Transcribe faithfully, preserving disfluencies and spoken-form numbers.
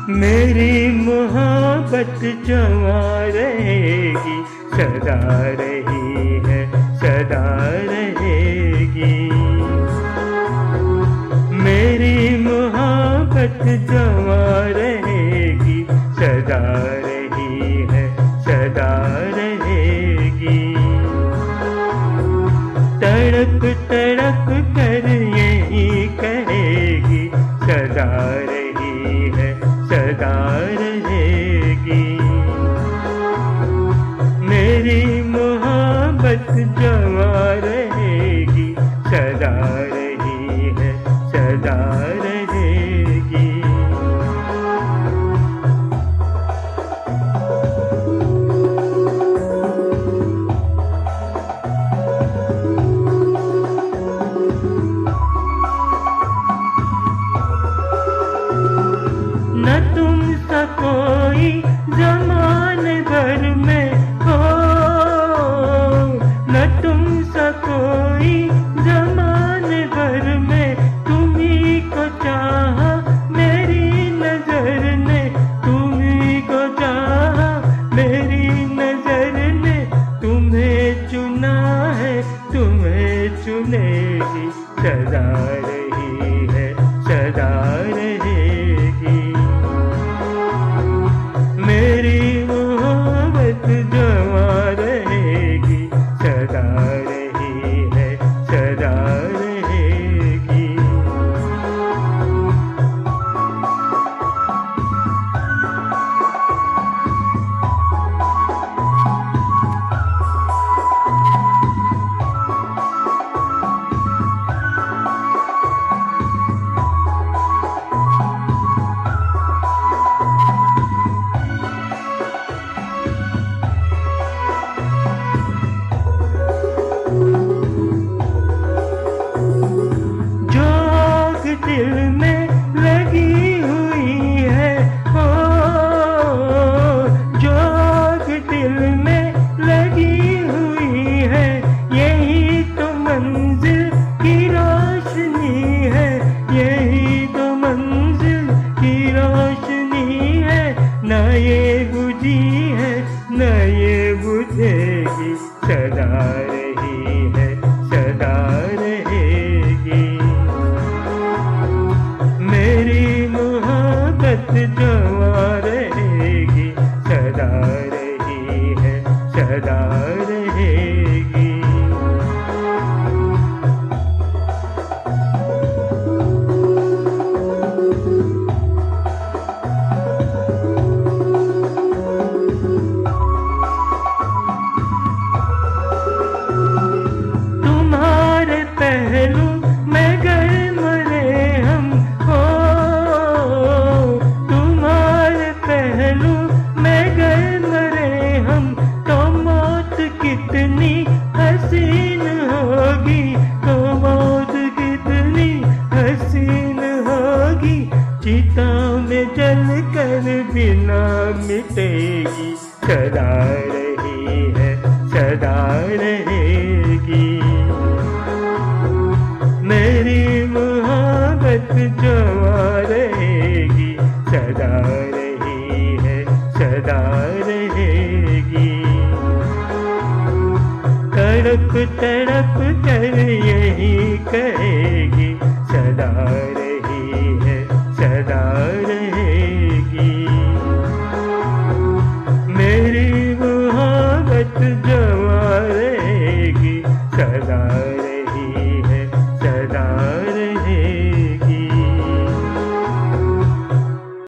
मेरी मोहब्बत जवा रहेगी, सदा रही है, सदा रहेगी। मेरी मोहब्बत जवा रहेगी, सदा रही है, सदा रहेगी। तड़प तड़प कर यही कहेगी, सदा रही है, सदा रहेगी। मेरी मोहब्बत जवा रहेगी, सदा रही है, सदा रहेगी। न तुम सा कोई ज़माने भर में हो, न तुम सा कोई ज़माने भर में। तुम्ही को चाहा मेरी नजर ने, तुम्ही को चाहा मेरी नजर ने। तुम्हें चुना है, तुम्हें चुनेगी, सदा रही है, सदा रहेगी। मेरी मोहब्बत जवा रहेगी, सदा रही है, सदा रहेगी। दिल में लगी हुई है, ओ जोग दिल में लगी हुई है। यही तो मंजिल की रोशनी है, यही तो मंजिल की रोशनी है। न ये बुझी है, न ये बुझेगी, सदा रही है, सदा रहेगी। मेरी मोहब्बत जवा रहेगी, सदा रही है, सदा रहेगी। तुम्हारे पहलू में गए मरे हम, हो तुम्हारे पहलू में गए मरे हम। तो मौत कितनी हसीन होगी, तो मौत कितनी हसीन होगी। चिता में जल कर बिना मिटेगी, सदा रही है, सदा रहेगी। मेरी मोहब्बत जवा रहेगी, सदा रही है, सदा रहेगी। तड़प तड़प कर यही कहेगी, सदा रही है, सदा रहेगी। मेरी मोहब्बत जवा रहेगी, सदा